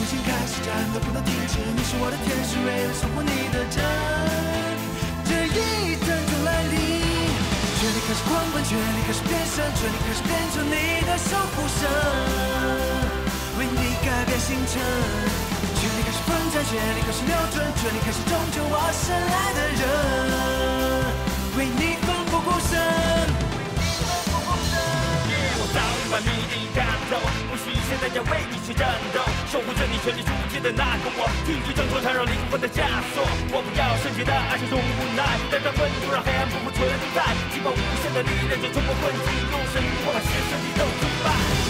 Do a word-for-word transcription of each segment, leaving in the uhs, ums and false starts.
新开始，战斗不能停止。你是我的天使，为了守护你的真。这一阵阵来临，权力开始狂奔，权力开始变身，权力开始变成你的守护神，为你改变星辰。权力开始奋战，权力开始瞄准，权力开始拯救我深爱的人，为你奋不顾身。 我早已把谜底看透，不需现在要为你去战斗，守护着你全力出击的那个我，听取挣脱缠绕灵魂的枷锁。我不要圣洁的爱，是种无奈，带着愤怒让黑暗不复存在，激发无限的力量，就冲破困境，用神我把邪神力都击败。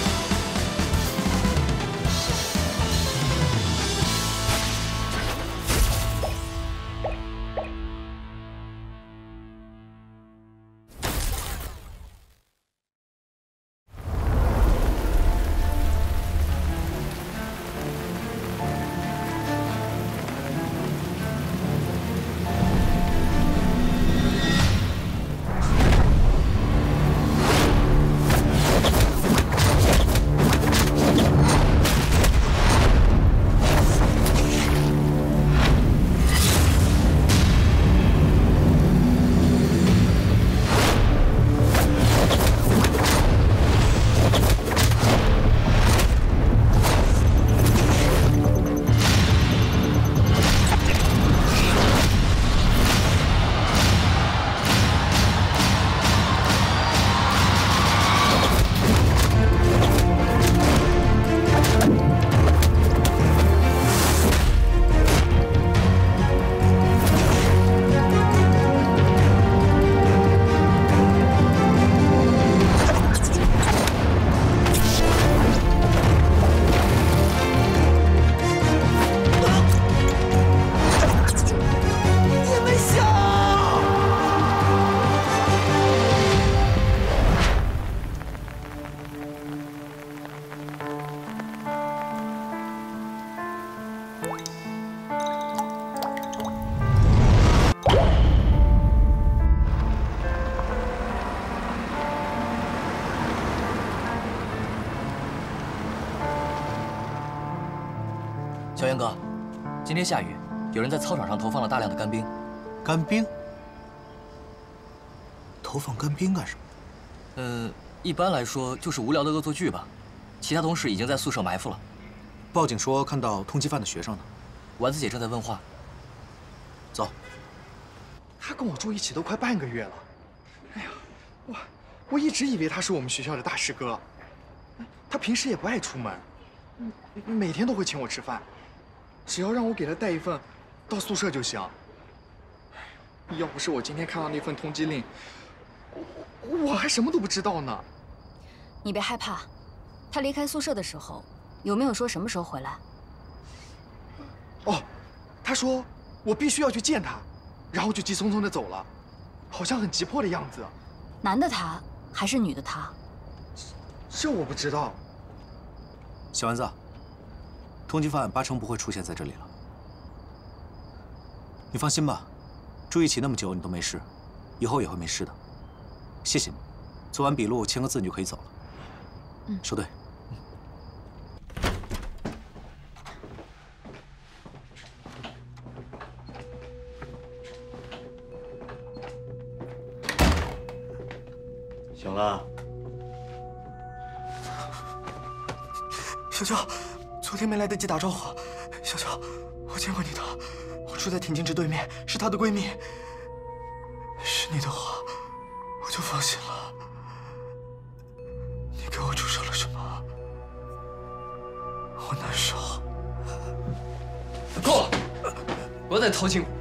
小袁哥，今天下雨，有人在操场上投放了大量的干冰。 干冰？投放干冰干什么？ 嗯，一般来说就是无聊的恶作剧吧。其他同事已经在宿舍埋伏了。 报警说看到通缉犯的学生呢。 丸子姐正在问话。走。 他跟我住一起都快半个月了。哎呀，我我一直以为他是我们学校的大师哥。他平时也不爱出门，每天都会请我吃饭。 只要让我给他带一份到宿舍就行。要不是我今天看到那份通缉令，我我还什么都不知道呢。 你别害怕，他离开宿舍的时候有没有说什么时候回来？ 哦，他说我必须要去见他，然后就急匆匆的走了，好像很急迫的样子。 男的他还是女的他？ 这我不知道。 小丸子。 通缉犯八成不会出现在这里了。你放心吧，住一起那么久你都没事，以后也会没事的。谢谢你，做完笔录签个字你就可以走了。嗯，收队。 醒了。 小乔。 昨天没来得及打招呼，小乔，我见过你的，我住在田径之对面，是她的闺蜜。是你的话，我就放心了。你给我注射了什么？我难受。 够了，不要再偷情。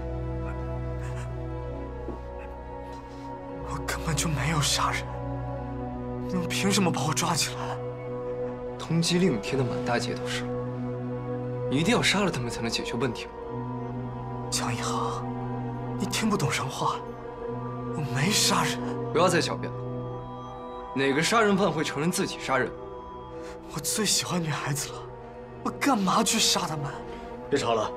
我根本就没有杀人，你们凭什么把我抓起来？ 通缉令贴的满大街都是。 你一定要杀了他们才能解决问题吗？ 江一航，你听不懂人话，我没杀人。 不要再狡辩了。哪个杀人犯会承认自己杀人？ 我最喜欢女孩子了，我干嘛去杀他们？ 别吵了。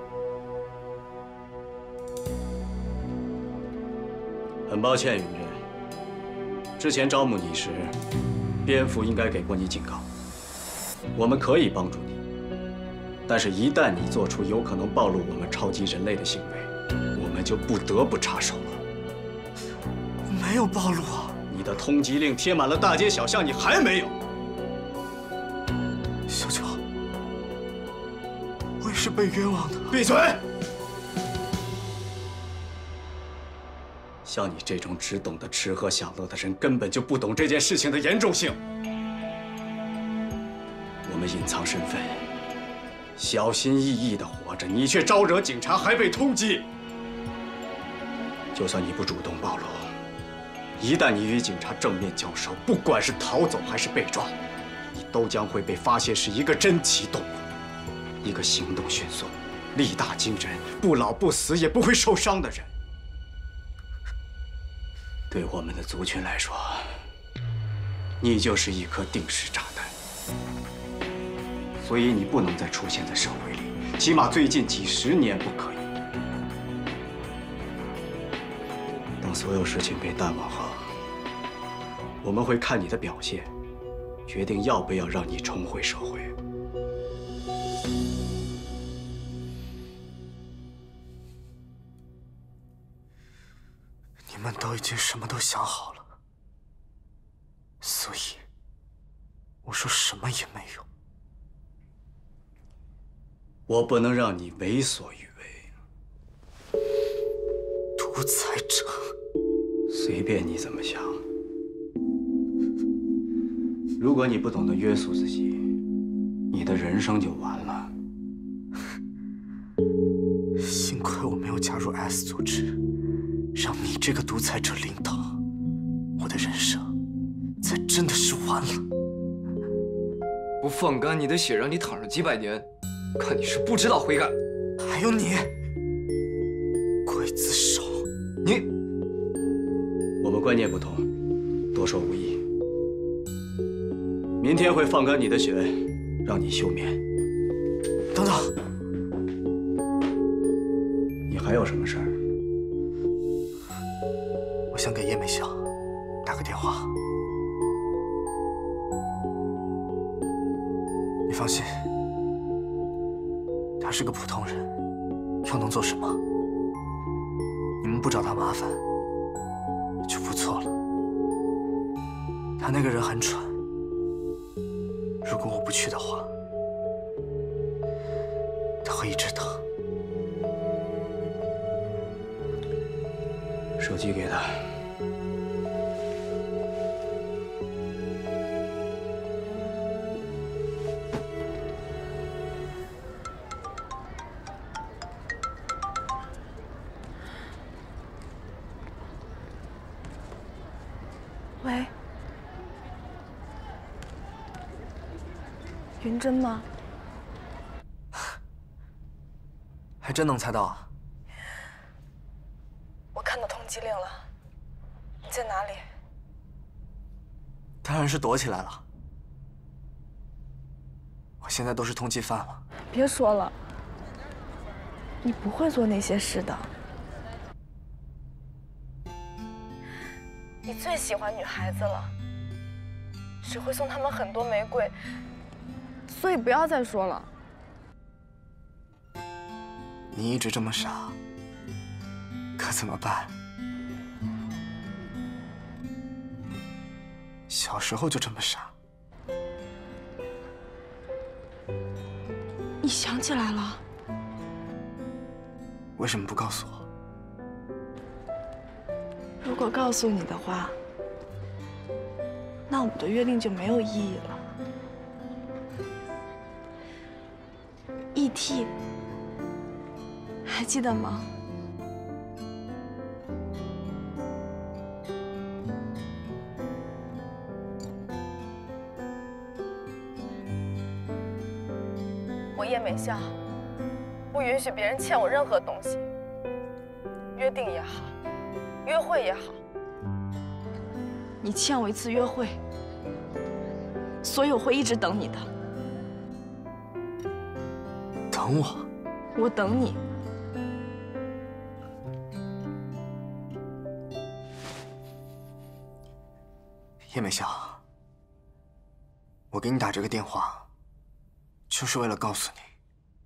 很抱歉，云震，之前招募你时，蝙蝠应该给过你警告。我们可以帮助你。 但是，一旦你做出有可能暴露我们超级人类的行为，我们就不得不插手了。 我没有暴露啊！ 你的通缉令贴满了大街小巷，你还没有？ 小九，我也是被冤枉的。 闭嘴！像你这种只懂得吃喝享乐的人，根本就不懂这件事情的严重性。我们隐藏身份，小心翼翼地活着，你却招惹警察，还被通缉。就算你不主动暴露，一旦你与警察正面交手，不管是逃走还是被抓，你都将会被发现是一个珍奇动物，一个行动迅速、力大惊人、不老不死也不会受伤的人。对我们的族群来说，你就是一颗定时炸弹，所以你不能再出现在社会里，起码最近几十年不可以。等所有事情被淡忘后，我们会看你的表现，决定要不要让你重回社会。 你们都已经什么都想好了，所以我说什么也没用。 我不能让你为所欲为。 独裁者， 随便你怎么想。如果你不懂得约束自己，你的人生就完了。 幸亏我没有加入 S 组织，让你这个独裁者领导，我的人生才真的是完了。 不放干你的血，让你躺上几百年，看你是不知道悔改。 还有你，刽子手， 你， 我们观念不同，多说无益。明天会放干你的血，让你休眠。 等等， 你还有什么事儿？ 我想给叶美香打个电话。你放心，他是个普通人，又能做什么？你们不找他麻烦就不错了。他那个人很蠢，如果我不去的话，他会一直等。 手机给他。 喂，云珍吗？ 还真能猜到啊！ 我看到通缉令了，你在哪里？ 当然是躲起来了。我现在都是通缉犯了。 别说了，你不会做那些事的。你最喜欢女孩子了，只会送她们很多玫瑰，所以不要再说了。 你一直这么傻，可怎么办？小时候就这么傻。 你想起来了？ 为什么不告诉我？ 如果告诉你的话，那我们的约定就没有意义了。E T， 还记得吗？我叶美香不允许别人欠我任何东西，约定也好，约会也好。你欠我一次约会，所以我会一直等你的。 等我？ 我等你。 叶美香，我给你打这个电话，就是为了告诉你，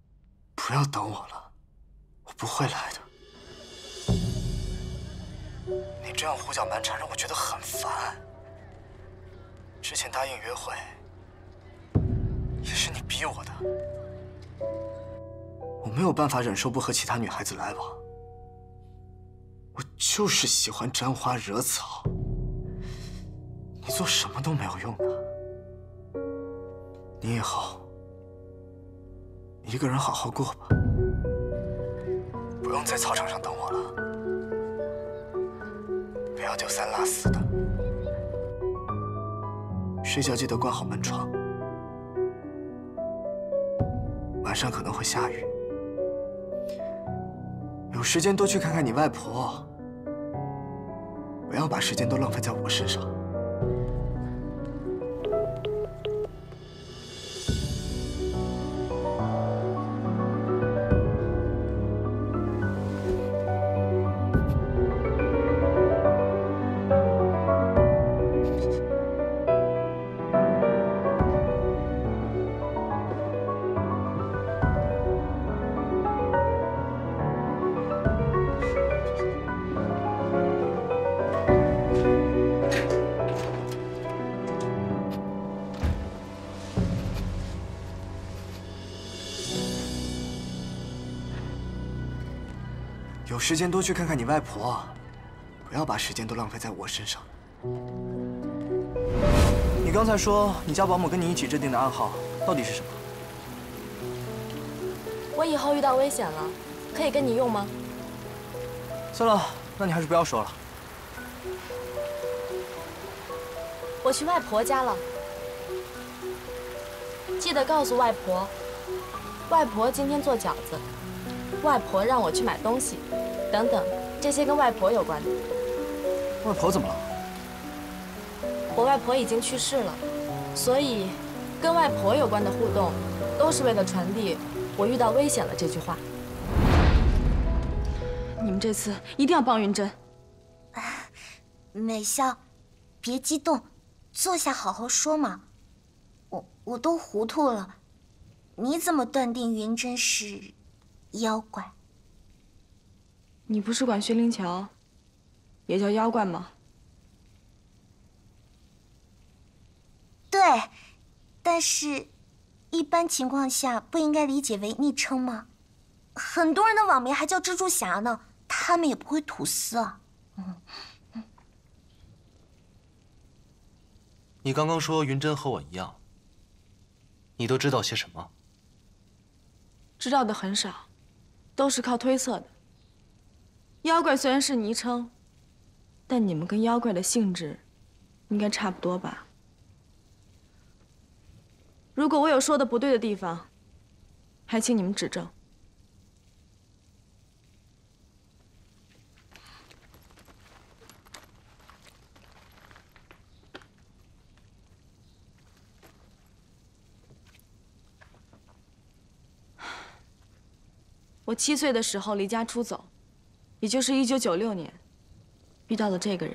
不要等我了，我不会来的。你这样胡搅蛮缠让我觉得很烦。之前答应约会，也是你逼我的。我没有办法忍受不和其他女孩子来往，我就是喜欢沾花惹草。你做什么都没有用的。你以后一个人好好过吧，不用在操场上等我了。不要丢三落四的，睡觉记得关好门窗。晚上可能会下雨，有时间多去看看你外婆，不要把时间都浪费在我身上。有时间多去看看你外婆，不要把时间都浪费在我身上。你刚才说你家保姆跟你一起制定的暗号到底是什么？ 我以后遇到危险了，可以跟你用吗？ 算了，那你还是不要说了。 我去外婆家了，记得告诉外婆，外婆今天做饺子，外婆让我去买东西，等等，这些跟外婆有关的。 外婆怎么了？ 我外婆已经去世了，所以跟外婆有关的互动，都是为了传递我遇到危险了这句话。 你们这次一定要帮云珍。 美笑，别激动，坐下好好说嘛。我我都糊涂了，你怎么断定云珍是妖怪？ 你不是管薛灵桥也叫妖怪吗？ 对，但是，一般情况下不应该理解为昵称吗？很多人的网名还叫蜘蛛侠呢，他们也不会吐丝啊。嗯嗯、 你刚刚说云珍和我一样，你都知道些什么？ 知道的很少，都是靠推测的。妖怪虽然是昵称，但你们跟妖怪的性质应该差不多吧？如果我有说的不对的地方，还请你们指正。我七岁的时候离家出走，也就是一九九六年，遇到了这个人。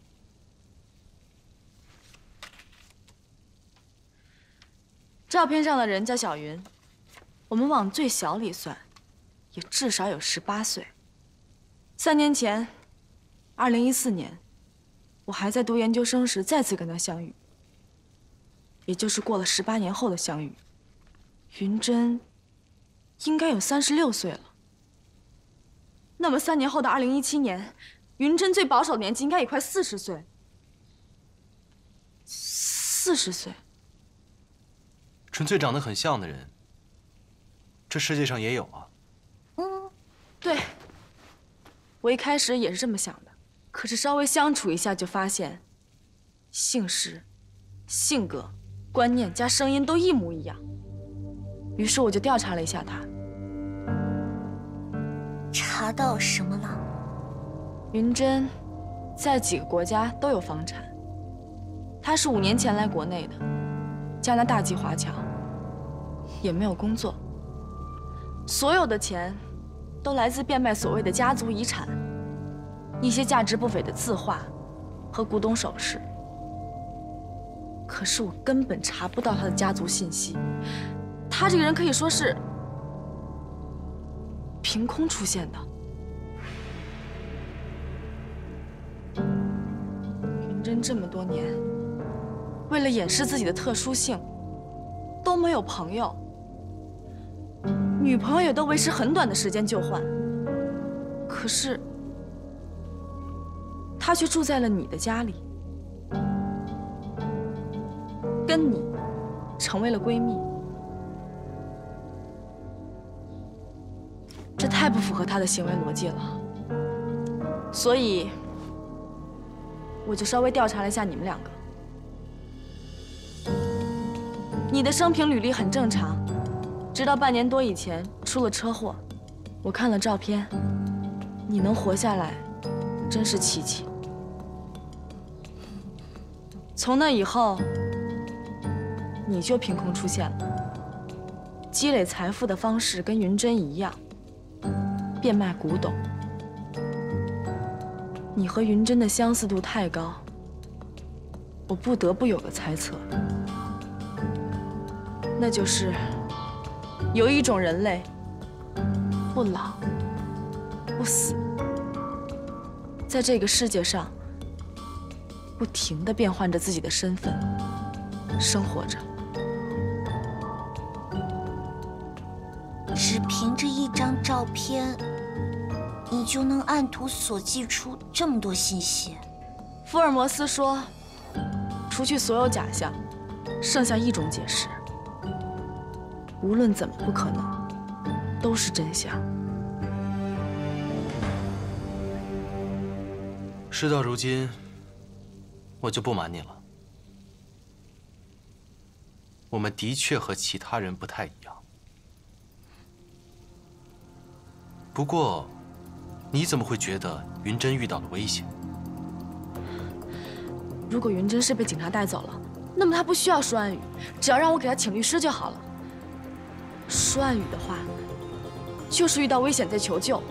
照片上的人叫小云，我们往最小里算，也至少有十八岁。三年前，二零一四年，我还在读研究生时再次跟他相遇，也就是过了十八年后的相遇。云珍应该有三十六岁了。那么三年后的二零一七年，云珍最保守的年纪应该也快四十岁。四十岁。 纯粹长得很像的人，这世界上也有啊。 嗯，对。我一开始也是这么想的，可是稍微相处一下就发现，姓氏、性格、观念加声音都一模一样。于是我就调查了一下他。 查到什么了？ 云珍在几个国家都有房产。她是五年前来国内的，加拿大籍华侨，也没有工作。所有的钱都来自变卖所谓的家族遗产，一些价值不菲的字画和古董首饰。可是我根本查不到他的家族信息。他这个人可以说是凭空出现的。云珍这么多年，为了掩饰自己的特殊性，都没有朋友，女朋友也都维持很短的时间就换。可是，她却住在了你的家里，跟你成为了闺蜜。 这太不符合他的行为逻辑了，所以我就稍微调查了一下你们两个。你的生平履历很正常，直到半年多以前出了车祸。我看了照片，你能活下来，真是奇迹。从那以后，你就凭空出现了，积累财富的方式跟云珍一样。 变卖古董，你和云珍的相似度太高，我不得不有个猜测，那就是有一种人类不老不死，在这个世界上不停地变换着自己的身份，生活着。 只凭着一张照片，你就能按图索骥出这么多信息？ 福尔摩斯说，除去所有假象，剩下一种解释。无论怎么不可能，都是真相。 事到如今，我就不瞒你了，我们的确和其他人不太一样。 不过，你怎么会觉得云珍遇到了危险？ 如果云珍是被警察带走了，那么她不需要说暗语，只要让我给她请律师就好了。说暗语的话，就是遇到危险再求救。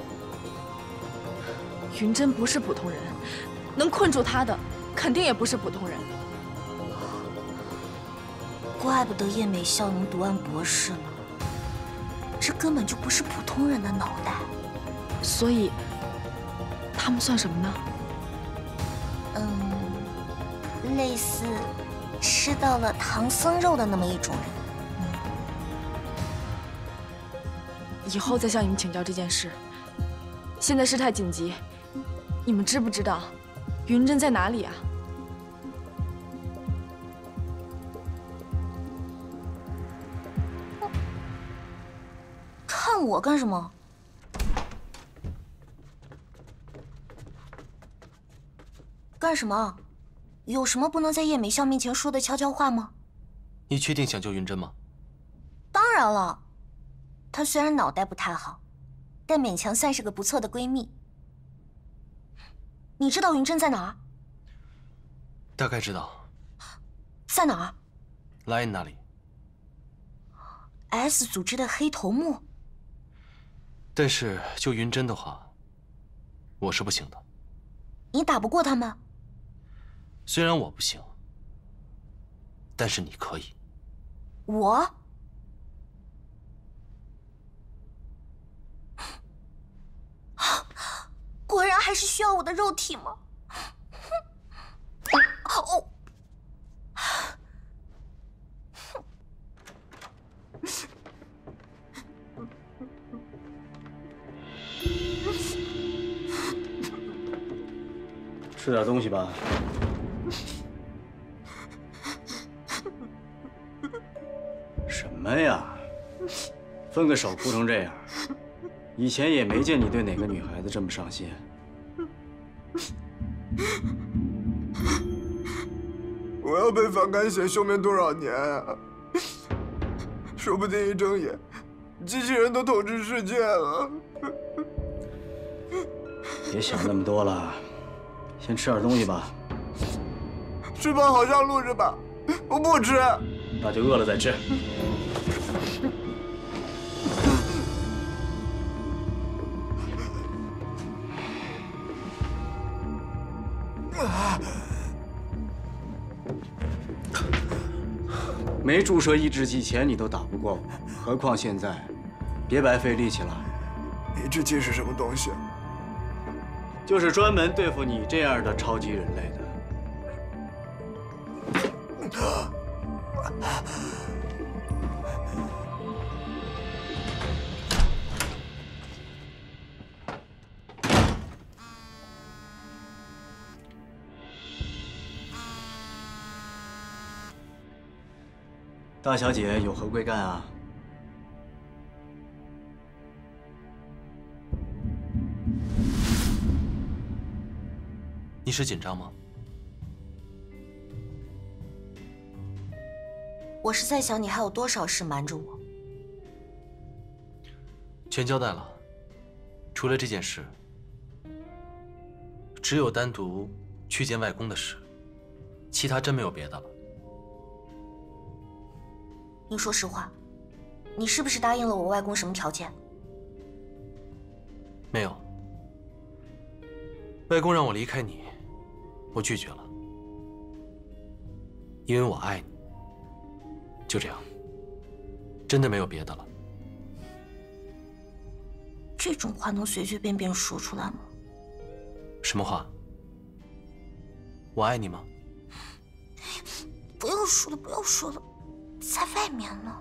云珍不是普通人，能困住她的，肯定也不是普通人。 怪不得叶美孝能读完博士了。 这根本就不是普通人的脑袋， 所以他们算什么呢？ 嗯，类似吃到了唐僧肉的那么一种人。 以后再向你们请教这件事。现在事态紧急，你们知不知道云珍在哪里啊？ 看我干什么？干什么？有什么不能在叶美孝面前说的悄悄话吗？ 你确定想救云珍吗？ 当然了，她虽然脑袋不太好，但勉强算是个不错的闺蜜。你知道云珍在哪儿？ 大概知道。 在哪儿 ？Lion 那里。 S 组织的黑头目。 但是救云珍的话，我是不行的。 你打不过他们？ 虽然我不行，但是你可以。 我？果然还是需要我的肉体吗？哦。 吃点东西吧。什么呀？分个手哭成这样，以前也没见你对哪个女孩子这么上心。 我要被反感写休眠多少年啊？说不定一睁眼，机器人都统治世界了。 别想那么多了。 先吃点东西吧。 吃饱好上路是吧？我不吃。 那就饿了再吃。没注射抑制剂前你都打不过我，何况现在？别白费力气了。 你这计是什么东西？ 就是专门对付你这样的超级人类的。 大小姐有何贵干啊？ 你是紧张吗？ 我是在想，你还有多少事瞒着我？ 全交代了，除了这件事，只有单独去见外公的事，其他真没有别的了。 你说实话，你是不是答应了我外公什么条件？ 没有。外公让我离开你，我拒绝了，因为我爱你。就这样，真的没有别的了。 这种话能随随便便说出来吗？ 什么话？我爱你吗？ 不要说了，不要说了。 在外面呢。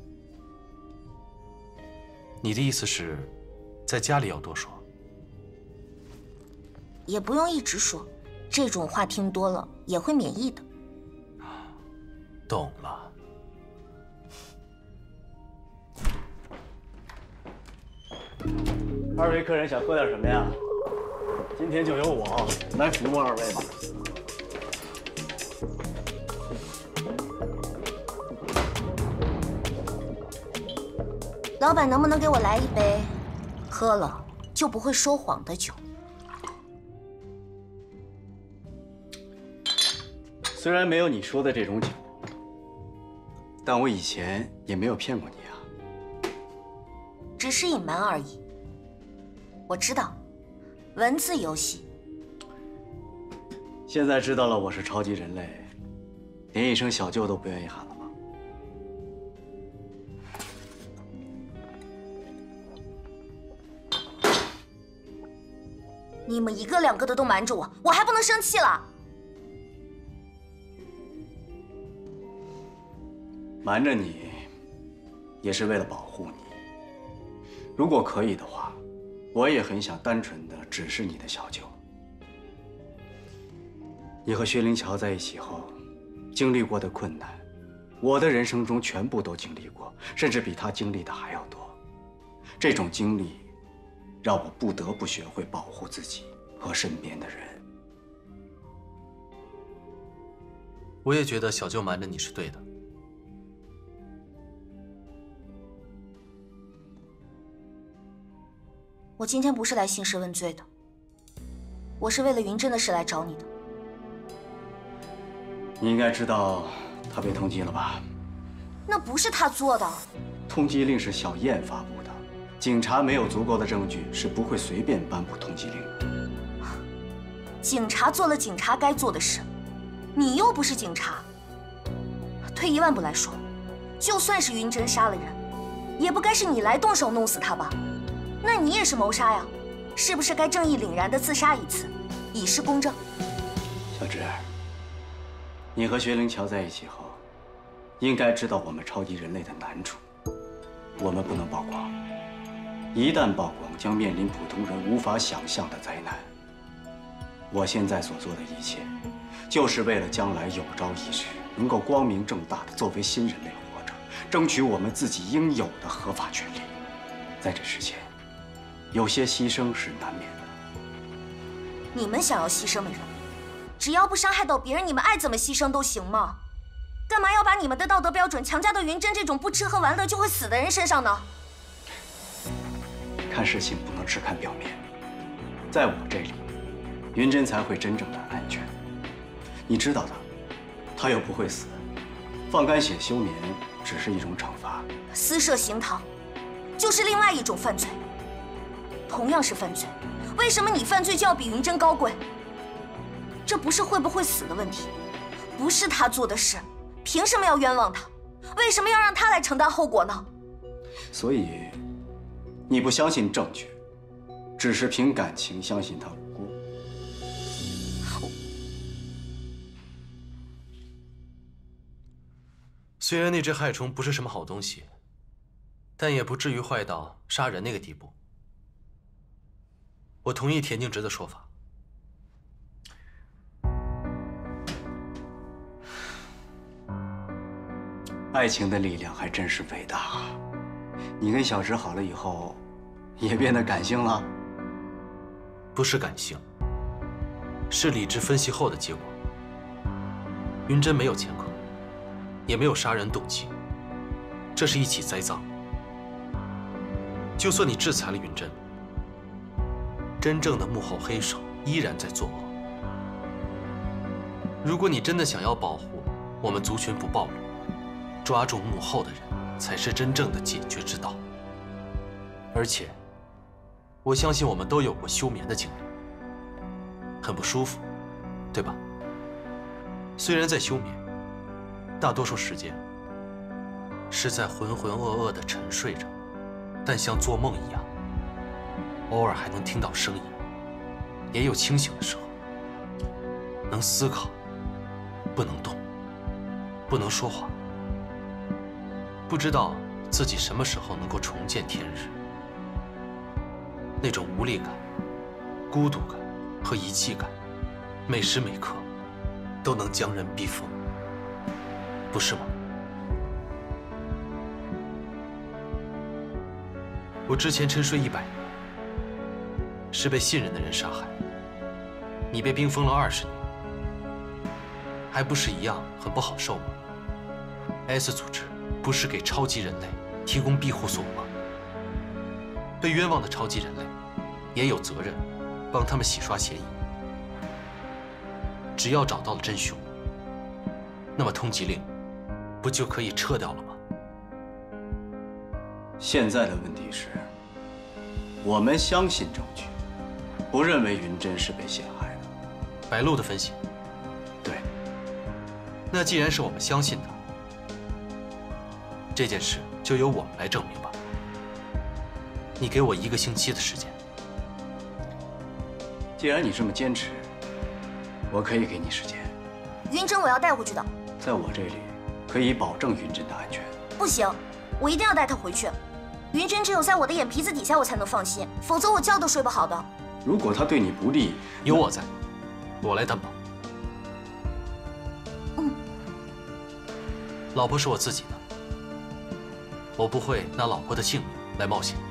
你的意思是，在家里要多说？ 也不用一直说，这种话听多了也会免疫的。 懂了。 二位客人想喝点什么呀？今天就由我来服务二位吧。 老板，能不能给我来一杯，喝了就不会说谎的酒？ 虽然没有你说的这种酒，但我以前也没有骗过你啊。 只是隐瞒而已。我知道，文字游戏。 现在知道了我是超级人类，连一声小舅都不愿意喊了。 你们一个两个的都瞒着我，我还不能生气了？ 瞒着你，也是为了保护你。如果可以的话，我也很想单纯的只是你的小舅。你和薛灵桥在一起后，经历过的困难，我的人生中全部都经历过，甚至比他经历的还要多。这种经历。 让我不得不学会保护自己和身边的人。 我也觉得小舅瞒着你是对的。 我今天不是来兴师问罪的，我是为了云珍的事来找你的。 你应该知道他被通缉了吧？ 那不是他做的。 通缉令是小燕发布的。 警察没有足够的证据，是不会随便颁布通缉令的。 警察做了警察该做的事，你又不是警察。退一万步来说，就算是云珍杀了人，也不该是你来动手弄死他吧？那你也是谋杀呀，是不是该正义凛然地自杀一次，以示公正？ 小芝，你和薛灵桥在一起后，应该知道我们超级人类的难处，我们不能曝光。 一旦曝光，将面临普通人无法想象的灾难。我现在所做的一切，就是为了将来有朝一日能够光明正大的作为新人类活着，争取我们自己应有的合法权利。在这之前，有些牺牲是难免的。 你们想要牺牲的人，只要不伤害到别人，你们爱怎么牺牲都行吗？干嘛要把你们的道德标准强加到云珍这种不吃喝玩乐就会死的人身上呢？ 看事情不能只看表面，在我这里，云珍才会真正的安全。你知道的，她又不会死，放干血休眠只是一种惩罚。 私设行堂，就是另外一种犯罪。同样是犯罪，为什么你犯罪就要比云珍高贵？这不是会不会死的问题，不是他做的事，凭什么要冤枉他？为什么要让他来承担后果呢？ 所以。 你不相信证据， 只是凭感情相信他无辜。 虽然那只害虫不是什么好东西，但也不至于坏到杀人那个地步。我同意田径直的说法。 爱情的力量还真是伟大。你跟小直好了以后，也变得感性了？ 不是感性，是理智分析后的结果。云珍没有前科，也没有杀人动机，这是一起栽赃。就算你制裁了云珍，真正的幕后黑手依然在作恶。如果你真的想要保护我们族群不暴露，抓住幕后的人才是真正的解决之道。而且，我相信我们都有过休眠的经历，很不舒服，对吧？虽然在休眠，大多数时间是在浑浑噩噩地沉睡着，但像做梦一样，偶尔还能听到声音，也有清醒的时候，能思考，不能动，不能说话，不知道自己什么时候能够重见天日。那种无力感、孤独感和遗弃感，每时每刻都能将人逼疯，不是吗？我之前沉睡一百年，是被信任的人杀害。你被冰封了二十年，还不是一样很不好受吗 ？S 组织不是给超级人类提供庇护所吗？被冤枉的超级人类也有责任帮他们洗刷嫌疑。只要找到了真凶，那么通缉令不就可以撤掉了吗？ 现在的问题是，我们相信证据，不认为云珍是被陷害的。 白鹿的分析， 对。 那既然是我们相信的，这件事就由我们来证明吧。你给我一个星期的时间。 既然你这么坚持，我可以给你时间。 云珍我要带回去的， 在我这里可以保证云珍的安全。 不行，我一定要带她回去。云珍只有在我的眼皮子底下，我才能放心，否则我觉都睡不好的。 如果她对你不利， 有我在，我来担保。 嗯， 老婆是我自己的，我不会拿老婆的性命来冒险。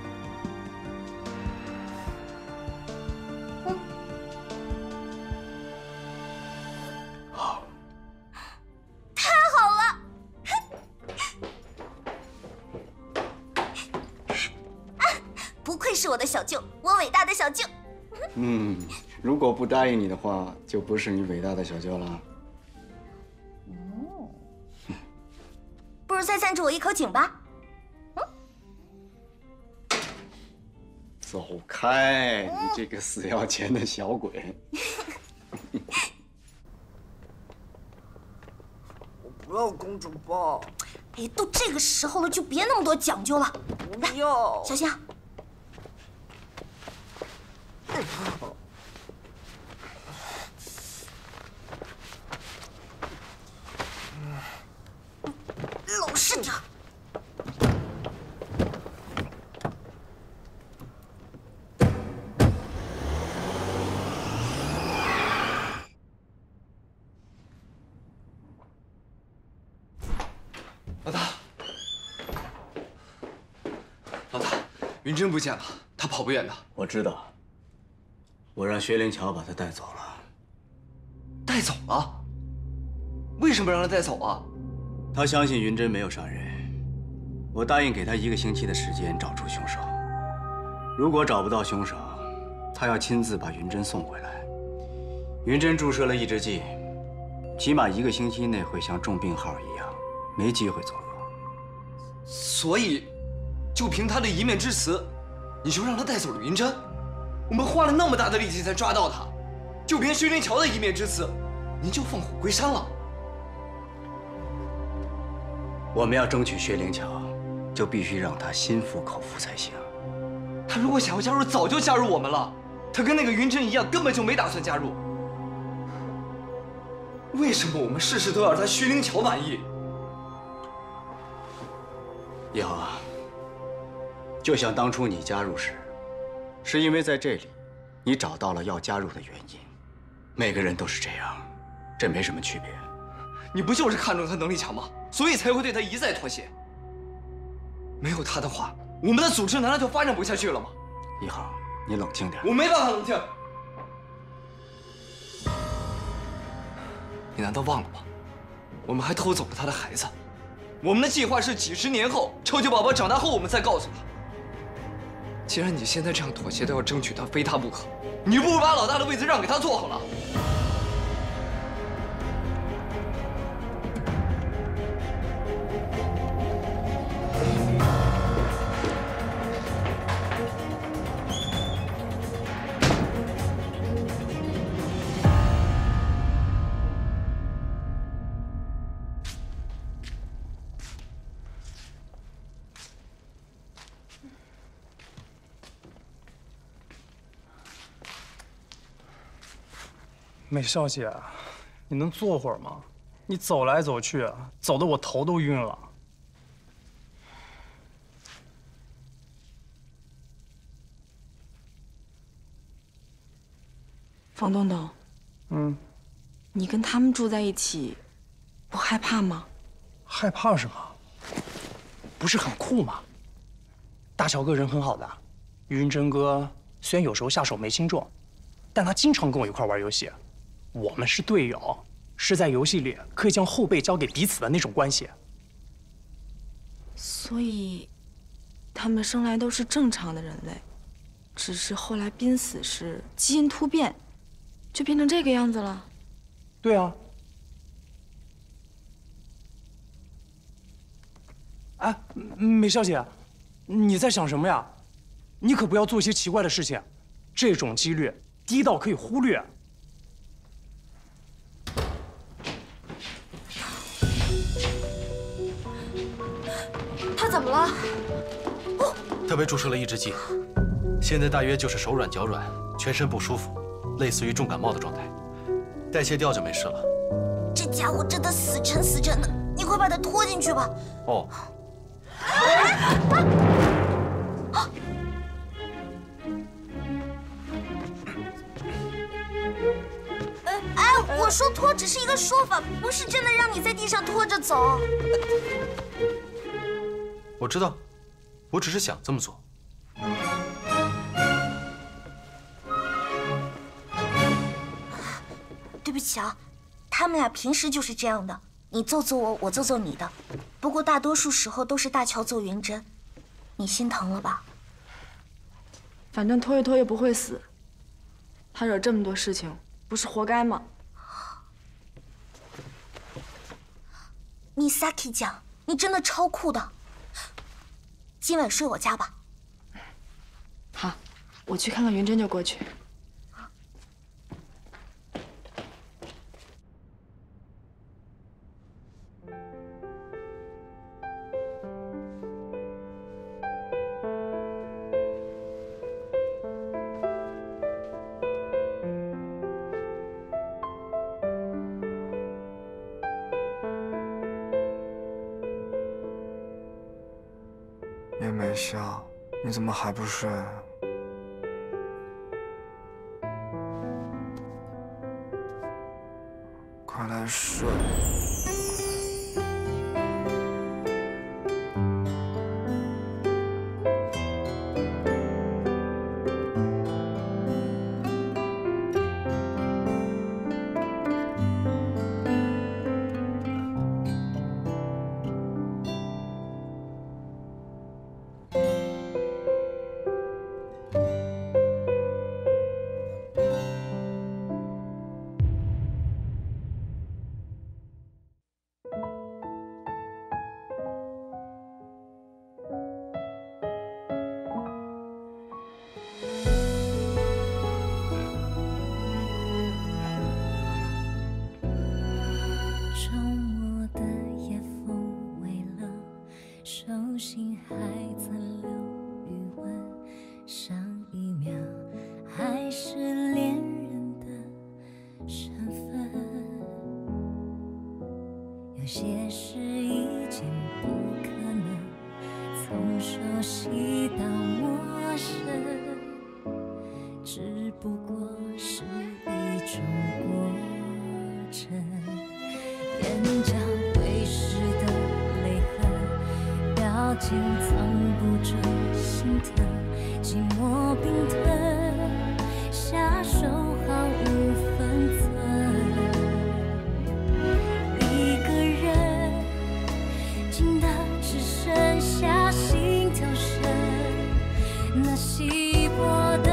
是我的小舅，我伟大的小舅。 嗯，如果不答应你的话，就不是你伟大的小舅了。 哦，不如再赞助我一口井吧。嗯， 走开，你这个死要钱的小鬼！ 我不要公主抱。 哎，都这个时候了，就别那么多讲究了。 不要， 小心啊！老实点。 老大，老大，云珍不见了，她跑不远的。 我知道。我让薛灵桥把他带走了。 带走了？为什么让他带走啊？ 他相信云珍没有杀人。我答应给他一个星期的时间找出凶手。如果找不到凶手，他要亲自把云珍送回来。云珍注射了抑制剂，起码一个星期内会像重病号一样，没机会作恶。 所以，就凭他的一面之词，你就让他带走了云珍？我们花了那么大的力气才抓到他，就凭薛灵桥的一面之词，您就放虎归山了？ 我们要争取薛灵桥，就必须让他心服口服才行。 他他如果想要加入，早就加入我们了。他跟那个云琛一样，根本就没打算加入。为什么我们事事都要让他徐灵桥满意？ 一恒啊，就像当初你加入时，是因为在这里，你找到了要加入的原因。每个人都是这样，这没什么区别。 你不就是看中他能力强吗？所以才会对他一再妥协。没有他的话，我们的组织难道就发展不下去了吗？ 一恒，你冷静点。 我没办法冷静。你难道忘了吗？我们还偷走了他的孩子。我们的计划是几十年后，超级宝宝长大后，我们再告诉他。既然你现在这样妥协都要争取他，非他不可，你不如把老大的位子让给他做好了。 美少姐，你能坐会儿吗？你走来走去，走得我头都晕了。 房东东， 嗯， 你跟他们住在一起，不害怕吗？ 害怕什么？不是很酷吗？大乔哥人很好的，云真哥虽然有时候下手没轻重，但他经常跟我一块玩游戏。我们是队友，是在游戏里可以将后背交给彼此的那种关系。 所以，他们生来都是正常的人类，只是后来濒死时基因突变，就变成这个样子了。 对啊。哎，美少姐，你在想什么呀？你可不要做一些奇怪的事情，这种几率低到可以忽略。 他怎么了？ 他被注射了抑制剂，现在大约就是手软脚软，全身不舒服，类似于重感冒的状态。代谢掉就没事了。 这家伙真的死沉死沉的，你快把他拖进去吧。 哦。 哎，我说拖只是一个说法，不是真的让你在地上拖着走。 我知道，我只是想这么做。 对不起啊，他们俩平时就是这样的，你揍揍我，我揍揍你的。不过大多数时候都是大乔揍云真，你心疼了吧？ 反正拖一拖也不会死。他惹这么多事情，不是活该吗？ 你 Saki 酱，你真的超酷的。今晚睡我家吧。 好，我去看看云真就过去。 叶美香，你怎么还不睡？快来睡。 上一秒还是恋人的身份，有些事已经不可能从熟悉到陌生，只不过是一种过程。眼角挥湿的泪痕，表情藏不住心疼，寂寞冰吞，下手毫无分寸。一个人静得只剩下心跳声，那稀薄的